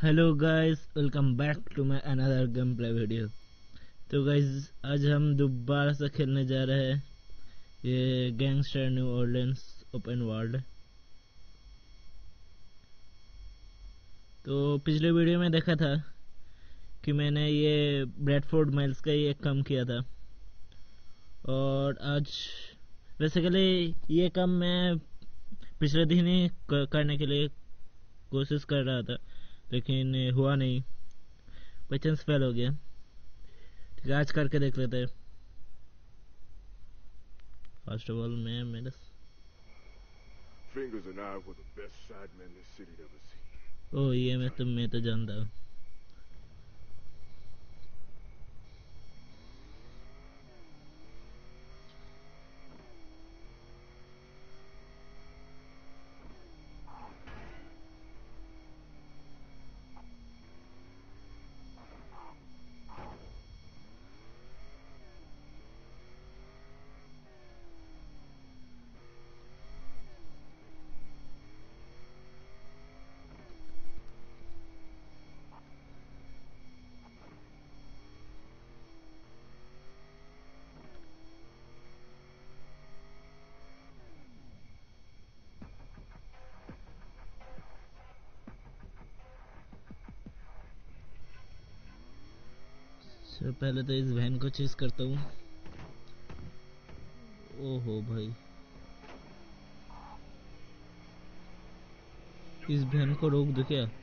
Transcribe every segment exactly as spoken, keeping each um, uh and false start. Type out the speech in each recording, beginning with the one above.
Hello guys, welcome back to my another game play video. तो guys आज हम दोबारा से खेलने जा रहे हैं ये gangster New Orleans open world. तो पिछले वीडियो में देखा था कि मैंने ये ब्रैडफोर्ड माइल्स का ही एक काम किया था, और आज बेसिकली ये काम मैं पिछले दिन ही करने के लिए कोशिश कर रहा था, लेकिन हुआ नहीं, बाई चांस फेल हो गया। ठीक है, आज करके देख लेते हैं। फर्स्ट ऑफ ऑल मैं मेरे Fingers and I were the best sidemen this city'd ever seen. ओ ये मैं तो मैं तो जानता हूँ। तो पहले तो इस वैन को चेस करता हूँ। ओहो भाई, इस वैन को रोक दो क्या?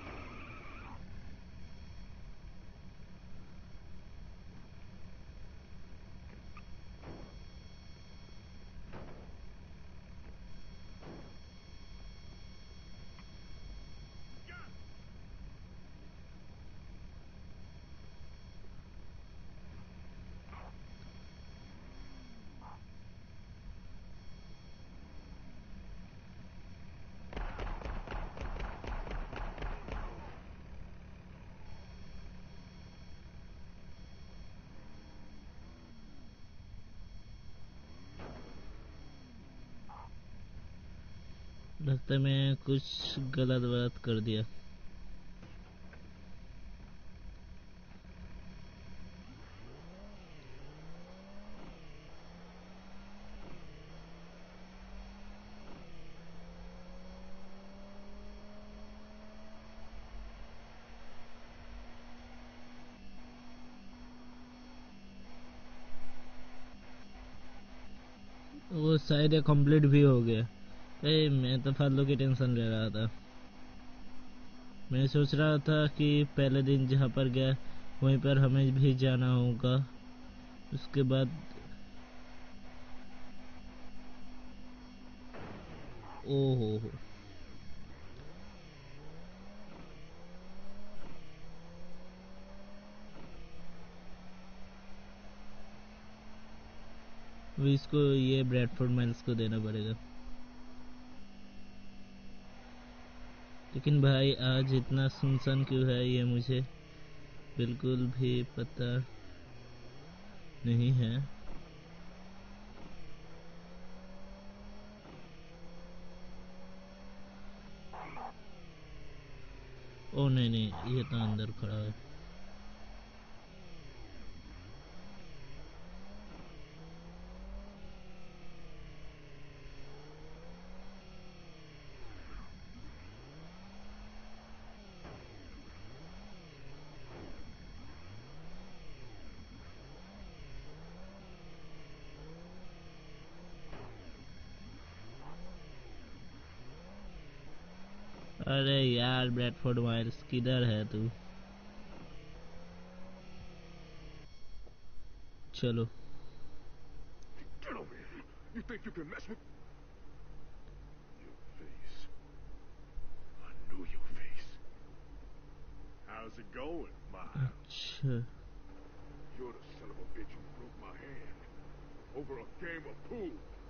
लगता है मैं कुछ गलत बात कर दिया। वो शायद ये कंप्लीट भी हो गया। ए, मैं तो फालतू की टेंशन ले रहा था। मैं सोच रहा था कि पहले दिन जहाँ पर गया वहीं पर हमें भी जाना होगा। उसके बाद ओहो हो, वो इसको ये ब्रैडफोर्ड माइल्स को देना पड़ेगा। लेकिन भाई आज इतना सुनसान क्यों है ये मुझे बिल्कुल भी पता नहीं है। ओ नहीं नहीं, ये तो अंदर खड़ा है। अरे यार ब्रैडफोर्ड माइल्स किधर है तू? चलो। Get over here! You think you can mess with your face? I knew your face. How's it going, Miles? अच्छा, You're the son of a bitch who broke my hand over a game of pool.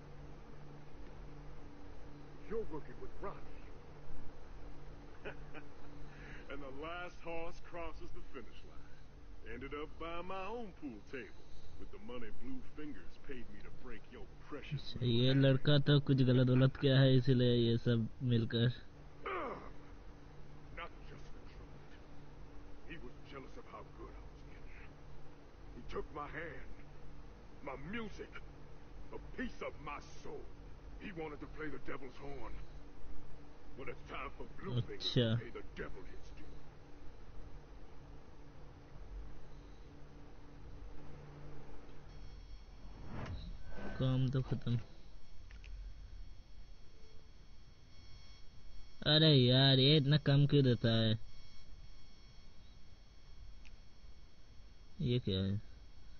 You're working with Ronnie. And the last horse crosses the finish line. Ended up buying my own pool table with the money Blue Fingers paid me to break your precious अच्छा little ये hand. लड़का तो कुछ गलत गलत किया है, इसीलिए ये सब मिलकर। Ugh. Not just the truth. took my hand, my music, a piece of my soul. He wanted to play the devil's horn. Well, it's time for Blue Fingers to अच्छा, pay the devil his due. काम तो खत्म। अरे यार, ये इतना कम क्यों देता है? ये क्या है?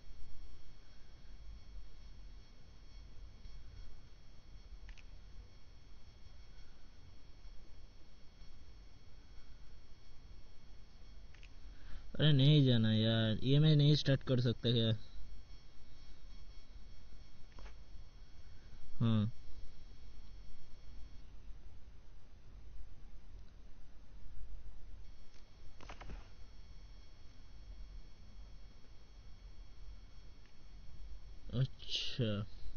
अरे नहीं जाना यार, ये मैं नहीं स्टार्ट कर सकता क्या? हाँ, अच्छा।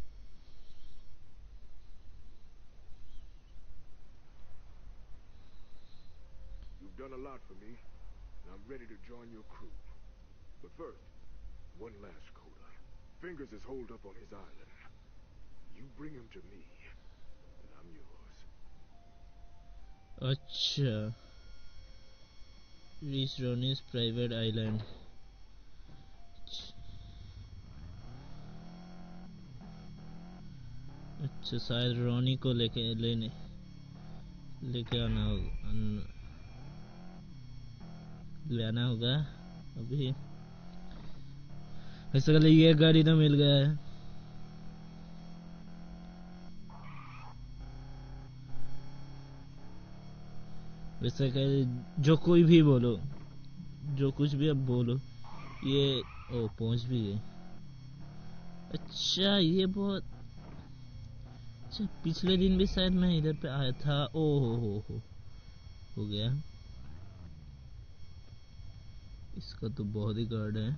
You've done a lot for me, and I'm ready to join your crew. But first, one last coda. Fingers is holed up on his island. You bring him to me, and I'm yours. अच्छा, reach Ronnie's private island. अच्छा, शायद रोनी को लेके लेने लेके आना होगा, ले आना होगा अभी। वैसे कल ये गाड़ी तो मिल गया है। वैसे कल जो कोई भी बोलो, जो कुछ भी अब बोलो, ये ओ पहुंच भी गए। अच्छा, ये बहुत अच्छा, पिछले दिन भी शायद मैं इधर पे आया था। ओ हो हो हो हो गया। इसका तो बहुत ही गार्ड है।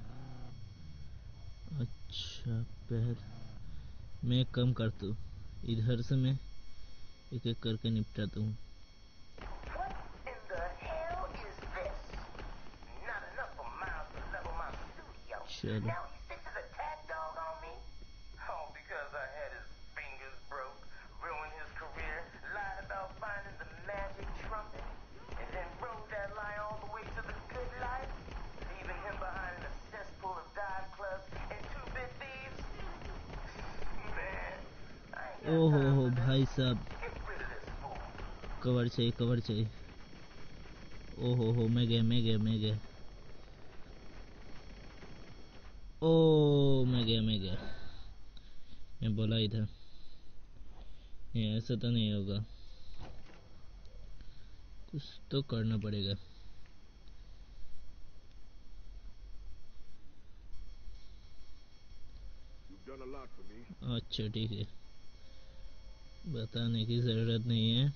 अच्छा, पहले मैं एक कम करता हूँ, इधर से मैं एक एक करके निपटाता हूँ। चलो, ओ हो हो भाई साहब, कवर चाहिए, कवर चाहिए। ओ हो हो, मैं गया, मैं गया, मैं गया। ओ, मैं गया, मैं गया। मैं बोला ही था, ये ऐसा तो नहीं होगा, कुछ तो करना पड़ेगा। You've done a lot for me. अच्छा ठीक है, बताने की जरूरत नहीं है।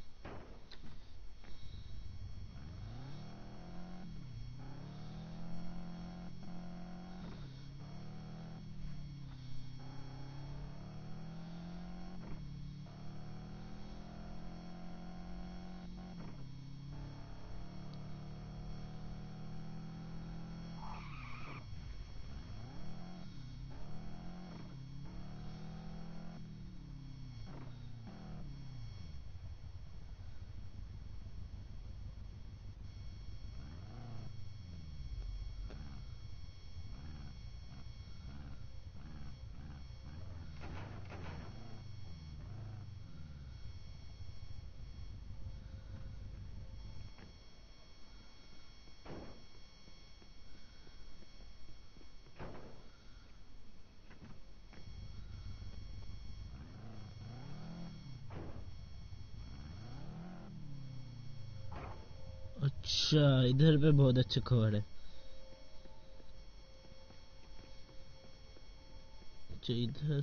अच्छा, इधर पे बहुत अच्छा खबर है। अच्छा, इधर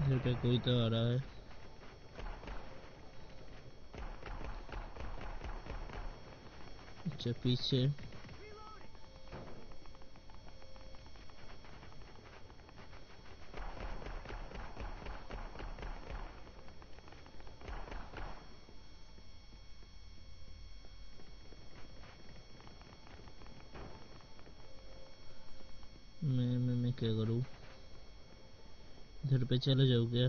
इधर पे कोई तो आ रहा है। अच्छा पीछे मैं मैं मैं क्या करूं? इधर पे चले जाओ क्या?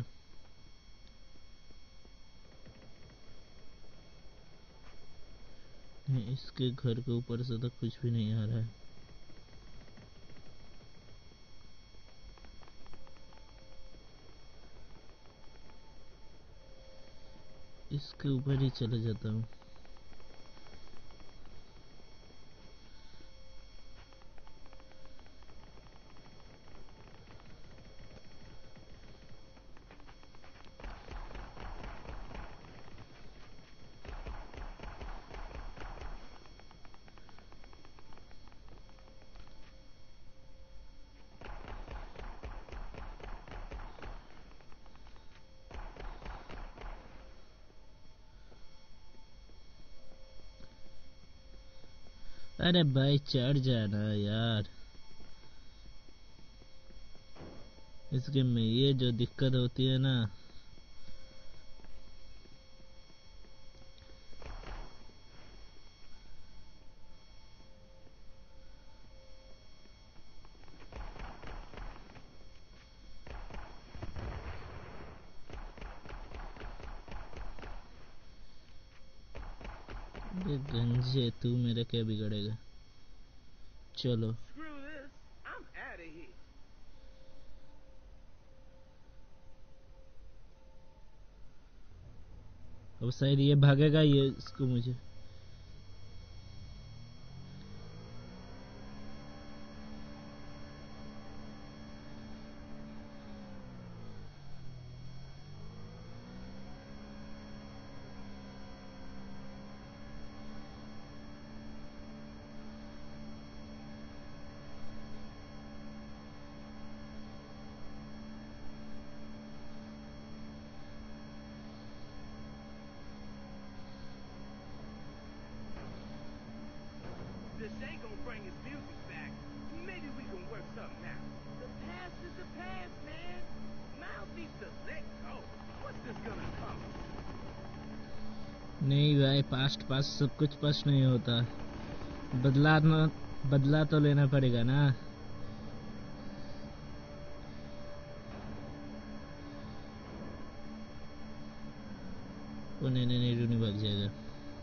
नहीं, इसके घर के ऊपर से तो कुछ भी नहीं आ रहा है। इसके ऊपर ही चले जाता हूँ। अरे भाई चढ़ जाना यार। इस गेम में ये जो दिक्कत होती है ना, ये गंजे तू मेरा क्या बिगड़ेगा। चलो Screw this. I'm out of here. अब शायद ये भागेगा, ये इसको मुझे This ain't gonna bring his music back. Maybe we can work something out. The past is the past, man. Miles needs to let go. What's this gonna come? नहीं भाई, past past सब कुछ पास्ट नहीं होता। बदला ना, बदला तो लेना पड़ेगा ना। वो नहीं नहीं नहीं रूनी भाग जाएगा।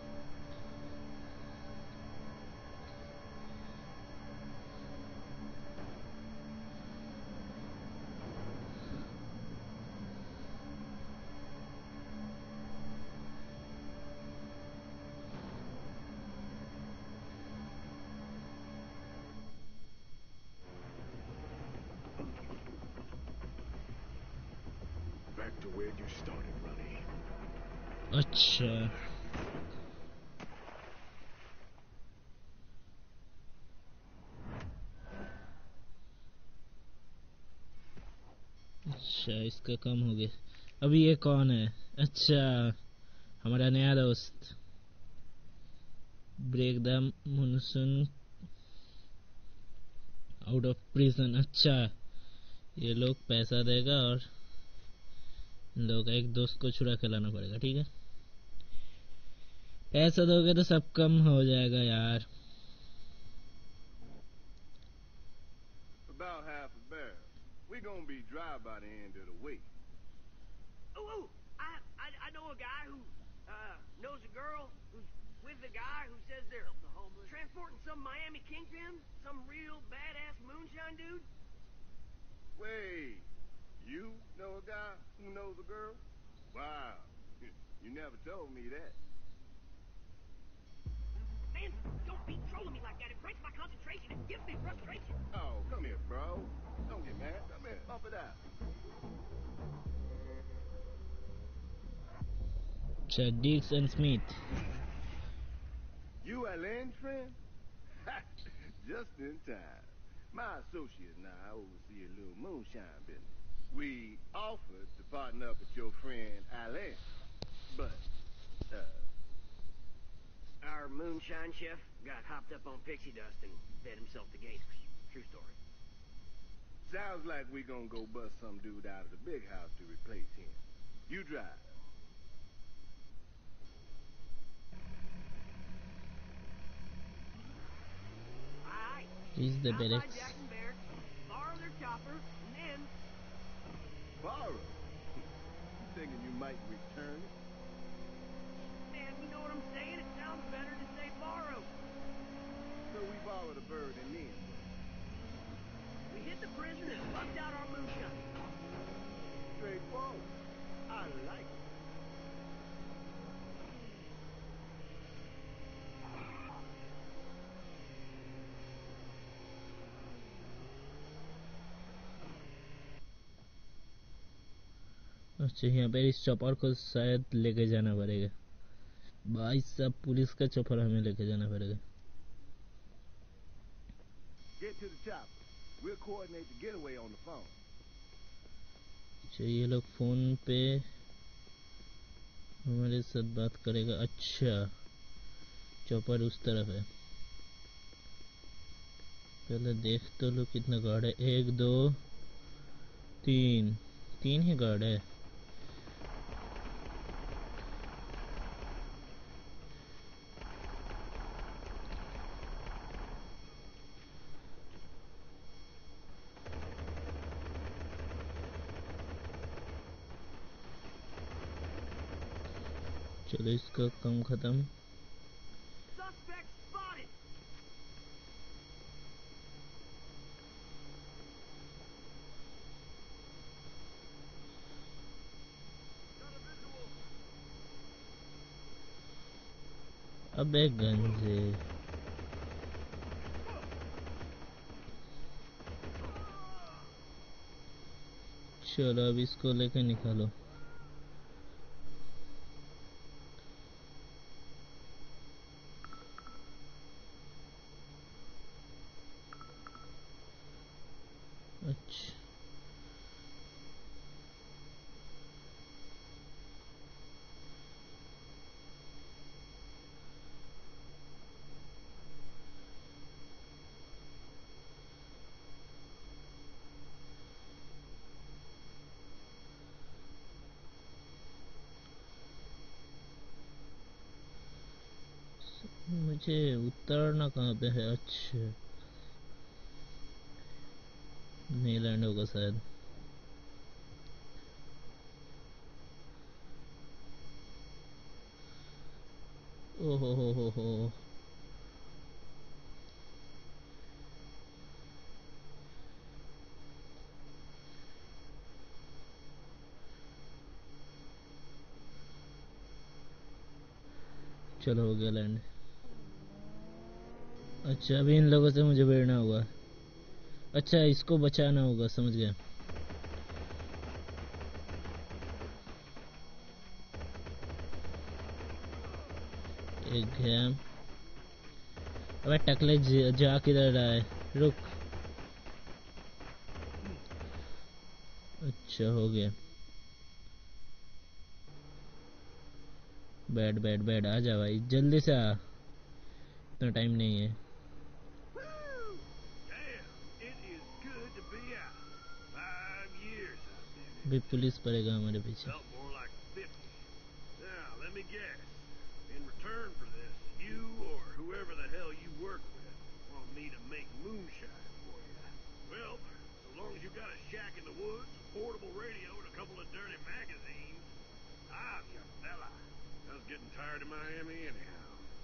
Back to where you started, Ronnie. अच्छा अच्छा इसका कम हो गया। अभी ये कौन है? अच्छा हमारा नया दोस्त, break the monsoon out of prison. अच्छा ये लोग पैसा देगा और लोग एक दोस्त को छुड़ा के लाना पड़ेगा। ठीक है, पैसा दोगे तो सब कम हो जाएगा यार। About half a barrel. We're gonna be dry by the end of the week. Oh, oh, I, I, I know a guy who uh, knows a girl who's with a guy who says they're transporting some Miami kingpin, some real badass moonshine dude. Wait, you know a guy who knows a girl? Wow, you never told me that. Man, don't be trolling me like that. It breaks my concentration. It gives me frustration. Oh, come here, bro. Don't get mad. Come here, bump it out. अच्छा Dix and Smith. You Alan's friend? Just in time. My associate and I oversee a little moonshine business. We offered to partner up with your friend Alain, but, uh... Our moonshine chef got hopped up on pixie dust and fed himself to gangsters. True story. Sounds like we gonna go bust some dude out of the big house to replace him. You drive. Alright. Is the Outside barracks. Jackson Barracks, borrow their chopper, and then... Borrow? You thinking you might return it? Man, you know what I'm saying? It sounds better to say borrow. So we borrowed a bird and then what? We hit the prison and bucked out our moonshine. Straightforward. I like it. अच्छा, यहाँ पे इस chopper को शायद लेके जाना पड़ेगा। भाई साहब, पुलिस का चॉपर हमें लेके जाना पड़ेगा। Get to the chopper. We'll coordinate the getaway on the phone. अच्छा, ये लोग फोन पे हमारे साथ बात करेगा। अच्छा, चॉपर उस तरफ है। पहले देख तो लो कितना गार्ड है। एक दो तीन तीन ही गार्ड है। चलो इसका काम खत्म। Suspect spotted. अबे गंजे, चलो अब इसको लेके निकालो। अच्छा, मुझे उतरना कहाँ पे है? अच्छा, नहीं लैंड होगा शायद। ओहो हो हो हो, चलो हो गया लैंड। अच्छा, अभी इन लोगों से मुझे भिड़ना होगा। अच्छा, इसको बचाना होगा, समझ गया। एक है। अबे टकले जा किधर रहा है? रुक। अच्छा, हो गया। बैठ बैठ बैठ, आ जा भाई, जल्दी से आ, इतना टाइम नहीं है। भी पुलिस पड़ेगा हमारे पीछे। Getting tired of Miami anyhow.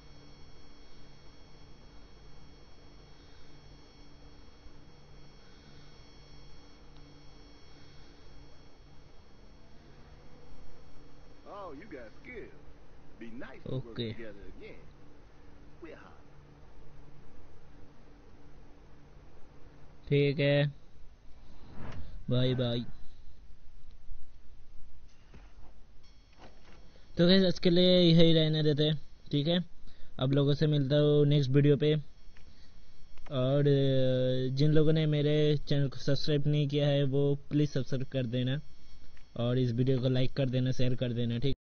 Oh, you got skills. Be nice to work Okay. together again. We're hot. ठीक है, बाय बाय। तो गाइस आज के लिए यही रहने देते हैं, ठीक है। अब लोगों से मिलता हूँ नेक्स्ट वीडियो पे। और जिन लोगों ने मेरे चैनल को सब्सक्राइब नहीं किया है वो प्लीज़ सब्सक्राइब कर देना। और इस वीडियो को लाइक कर देना, शेयर कर देना, ठीक।